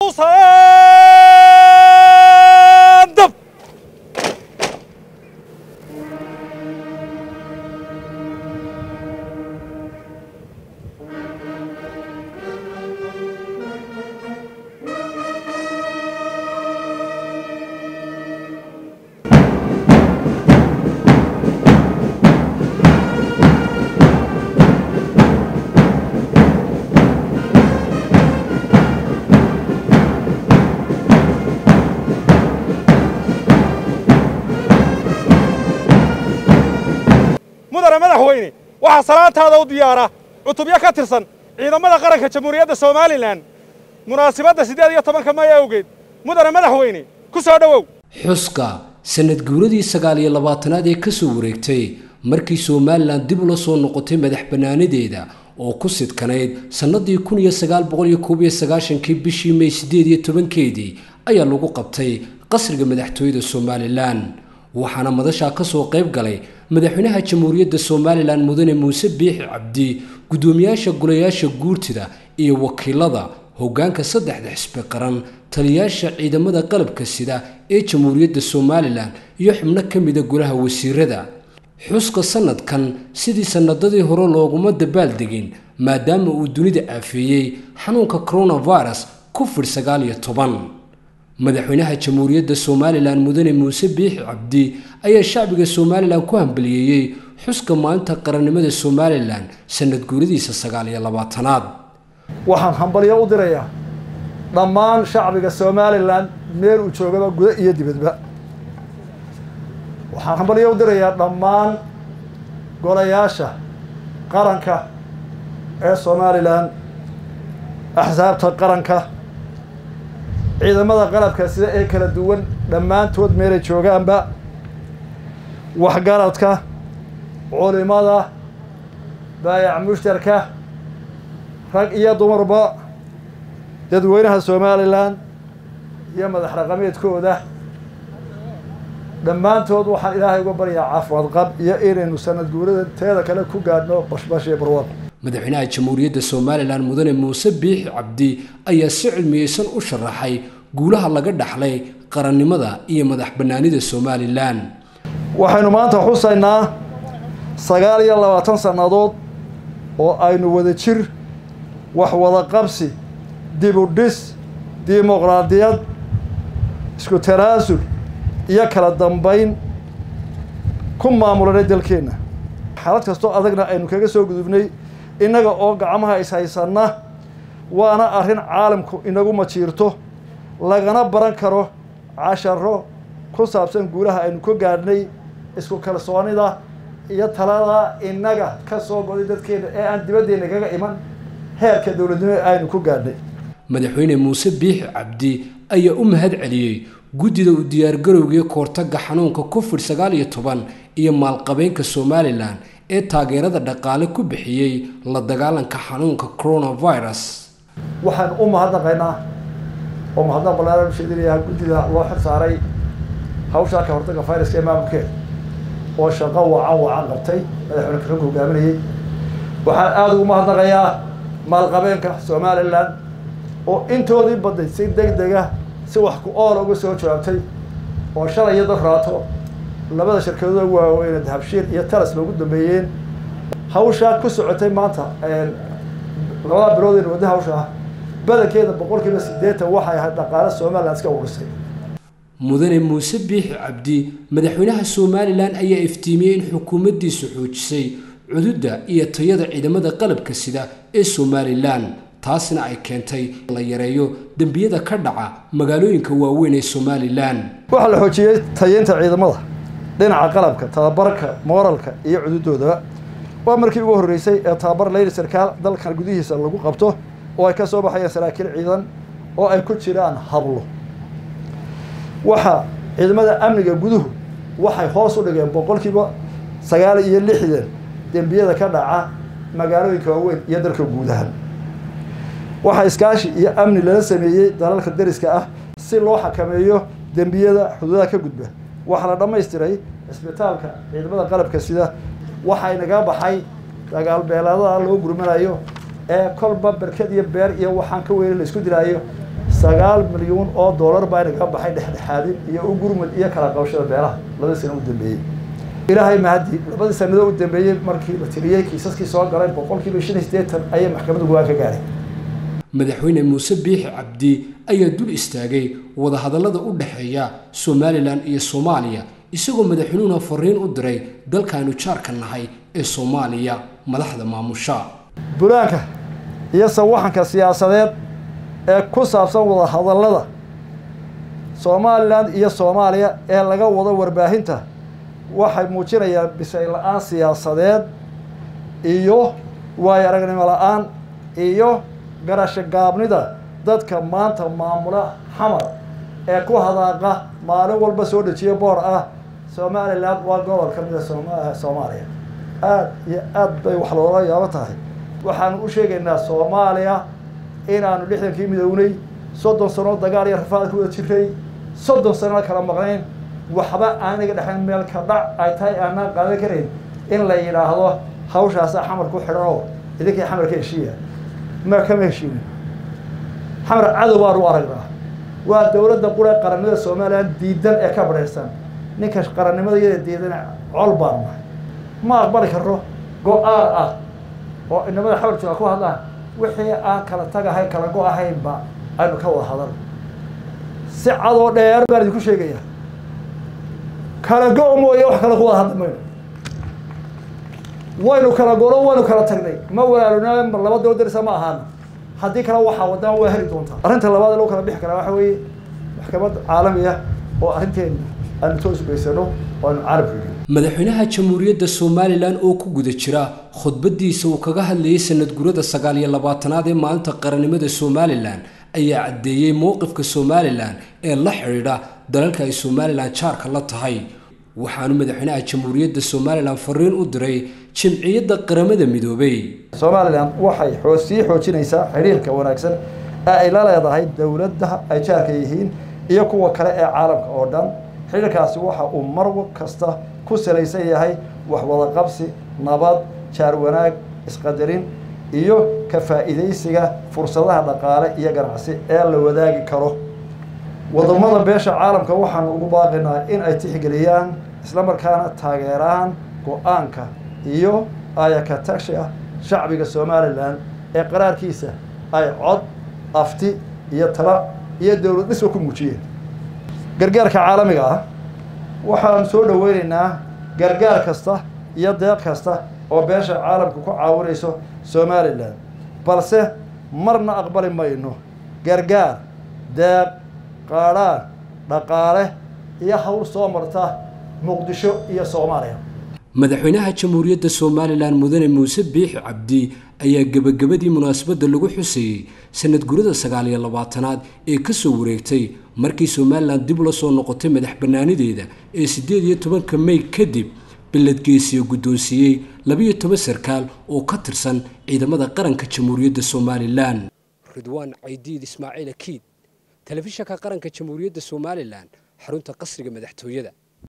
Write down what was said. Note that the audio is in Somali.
صادب مدحويني waxa salaantaada u diyaara cutubyo ka tirsan ciidamada qaranka Jamhuuriyadda Soomaaliland munaasabada 18 May awgeed mudane madaxweyne ku soo dhawow xuska sanad guuradii 29aad ee ka soo wareegtay markii Soomaaliland dib u soo noqotay madaxbannaanideeda oo ku sidkanayd sanadii 1991 bishii May 18 ayaa lagu qabtay qasriga madaxtooyada Soomaaliland waxaana madasha ka soo qayb galay madaxweynaha Jamhuuriyadda Soomaaliland mudane Muuse Biixi Cabdi gudoomiyaasha golayaasha guurtida iyo wakiilada hoggaanka saddexda xisbi qaran taliyaasha ciidamada qalabka sida ee Jamhuuriyadda Soomaaliland iyo xubno kamid ah golaha wasiirada xuska sanadkan sidii sanadadii hore looguma dabaaldegin maadaama uu dunida aafeeyay xanuunka coronavirus COVID-19 madaxweynaha Jamhuuriyadda Soomaaliland mudane Muuse Biixi Cabdi ayaa shacbiga Soomaaliland ku hambalyeeyay xuska maalinta qarannimada Soomaaliland sanad guuradiisa 29aad waxaan hambalyo u dirayaa dhammaan shacbiga Soomaaliland meel uu joogaba guud iyo dibadba waxaan hambalyo u dirayaa dhammaan golayaasha qaranka ee Soomaaliland axsaabta qaranka ciidamada qalabka sida ee kala duwan dhammaantood meel joogaanba waxgaradka culimada baayac mushtarka rag iyo dumarba dadweynaha Soomaaliland iyo madax raqameedkooda dhammaantood waxaan Ilaahay uga baryaa caafimaad qab iyo inaynu sanad guurada teeda kale ku gaadhno bashbash iyo barwaaqo madaxweynaha Jamhuuriyadda Soomaaliland mudane Muuse Biixi Cabdi ayaa si cilmiyeysan u sharaxay guulaha laga dhaxlay qarannimada iyo madaxbannaanida Soomaaliland waxaynu maanta xusaynaa 29 sanadood oo aynu wada jir wax wada qabsi dib u dhis dimuqraadiyad isku tanaasul iyo kala dambeyn ku maamulanay dalkeena xaalad kasto adagna aynu kaga soo gudubnay inaga oo gacmaha is haysana waana arrin caalamku inagu majiirto lagana baran karo casharo ku saabsan guulaha aynu ku gaadhnay isku kalsoonida iyo talada inaga ka soo goday dadkeena ee aan dibadeena kaga iman heerka dawladnimo aynu ku gaadhnay madaxweyne Muuse Biixi Cabdi ayaa u mahad celiyay guddida u diyaar garowga koortaga xanuunka COVID-19 iyo maalqabeenka Soomaaliland ee taageerada dhaqaale ku bixiyay la dagaalanka xanuunka coronavirus waxaan u mahadnaqaynaa oo mahadnaq balaaran sheedinayaa guddida loo xilsaaray hawsha ka hortagga fayraska ee maamulkeeda oo shaqo wacan qabtay madaxweyne ka hogaaminayay waxaan aad ugu mahadnaqayaa maalqabeenka Soomaaliland oo intoodii baday si degdeg ah si wax ku ool uga soo jawaabtay oo shalay iyo raato labada shirkadood waaweyn Dahabshiil iyo Talas lagu dambeeyeen hawsha ku socotay maanta labada bilood ee wada hawsha badankeeda 80% waxay ahayd dhaqaale Soomaaliland iska urursay mudane Muuse Biixi Cabdi madaxweynaha Soomaaliland ayaa iftiimiyay in xukuumaddiisu xoojisay cududda iyo tayada ciidamada qalabka sida ee Soomaaliland taasina ay keentay la yareeyo dambiyada ka dhaca magaalooyinka waaweyn ee Soomaaliland waxa la xoojiyay tayeynta ciidamada dhinaca qalabka tababarka moralka iyo cududooda waa markii ugu horeysay ee tababar leeyahay sarkaal dalka gudihiisa lagu qabto oo ay ka soo baxayaan saraakiil ciidan oo ay ku jiraan hablo waxa ciidamada amniga guduhu waxay hoos u dhigeen 960 dambiyada ka dhaca magaalooyinka waaweyn iyo dalka guud ahaan waxa iskaashi iyo amni lala sameeyay dalalka dariska ah si loo xakameeyo dambiyada xuduudaha ka gudba waxa la dhameystiray isbitaalka ciidamada qalabka sida waxa inaga baxay dagaal beelada loo gurmanayo ee kolba barkad iyo beer iyo waxaan ka weerin la isku dilaayo 9 مليون oo dollar baa inaga baxay dhexdhexaadin iyo u gurmad iyo kala qabashada beelaha 2 sano u dambeeyay ilaahay ma hadii 2 sano u dambeeyay markii la tiriyay kiisaskii soo galay 185 ay maxkamaddu go'aan ka gaaray madaxweyne Muuse Biixi Cabdi ayaa dul istaagay wada hadallada u dhaxeeya Somaliland iyo Soomaaliya isagoo madaxweynuhu fariin u diray dalkaanu jaarka nahay ee Soomaaliya madaxda maamusha bulaanka iyo sawaxanka siyaasadeed ee ku saabsan wada hadallada Somaliland iyo Soomaaliya ee laga wada warbaahinta waxay muujinayaan bisay la'aan siyaasadeed iyo way aragnimo la'aan iyo garasho gaabnida dadka maanta maamula xamar ee ku hadaaqa maalin walba soo dhajiyo boor ah Somaliland waa gobol ka mid ah Soomaaliya aad bay wax looga yaabo tahay waxaan u sheegaynaa Soomaaliya inaanu 60kii midownay 30 sano dagaal iyo rafaad ku wada jiray 30 sano kala maqneen waxba aaniga dhaxan meel ka dhac ay tahay aan qaadan karin in la yiraahdo hawshaas xamar ku xidhano idinkii xamar ka heshiiya ma ka heshiin xamar cadow baa u aragnaa waa dawladda qura qaranimada Soomaaliland diidan ee ka baraysan ninka qaranimada iyo diidan col baan ma aqbali karo go'aan ah oo inamada xawr jira ku hadlaan wixii aan kala tagahay kala go'ahayn ba aynu ka wada hadal si cad oo dheer baan ku sheegaya kala go'o mooyo wax kala ku wada hadmayno waynu kala go'o waynu kala tagnay ma walaaluna laba dawlad darisa ma ahaan haddii kala waxa wadaan waa heli doontaa arrinta labaad loo kala bixi karaa waxa weeye maxkamad caalamiga oo arrinteena aan toos beysano oo aan carab madaxweynaha jamhuuriyadda Somaliland oo ku guda jira khudbadiisa uu kaga hadlayay sanad gurada 29aad ee maalinta qarannimada Somaliland ayaa cadeeyay mowqifka Somaliland ee la xiriira dalalka ay Somaliland jaarka la tahay waxaanu madaxweynaha jamhuuriyadda Somaliland fariin u diray jimciyadda qaramada midoobay Somaliland waxay xoojinaysaa xiriirka wanaagsan ee ay la leedahay dawladda ay jaarka yihiin iyo kuwa kale ee caalamka oo dhan xiriirkaasi waxa uu mar kasta ku salaysan yahay wax wada qabsi nabad jaar wanaag isqadarin iyo ka faa'iideysiga fursadaha dhaqaale iyo ganacsi ee la wadaagi karo wadamada beesha caalamka waxaan ugu baaqaynaa in ay tixgeliyaan isla markaana taageeraan go'aanka iyo ayaka tagshiga shacbiga Somaliland ee qaraarkiisa ay cod afti iyo tala iyo dawlad dhismo ku muujiyeen gargaarka caalamiga ah waxaan soo dhaweynaynaa gargaar kasta iyo deeq kasta oo beesha caalamku ku caawinayso Somaliland balse marna aqbali mayno gargaar deeq qaaraan dhaqaale iyo hawl soo marta Muqdisho iyo Soomaaliya madaxweynaha jamhuuriyadda Somaliland mudane Muuse Biixi Cabdi ayaa gabagabadii munaasabada lagu xuseeyay sanad gurada 29aad ee ka soo wareegtay markii Somaliland dib loo soo noqotay madaxbannaanideeda ee 18 May kadib biladgeesiyo guddoonsiyay 12 sarkaal oo ka tirsan ciidamada qaranka jamhuuriyadda Somaliland Ridwaan Caydiid Ismaaciil Akiid telefishinka qaranka jamhuuriyadda Somaliland xarunta qasriga madaxtooyada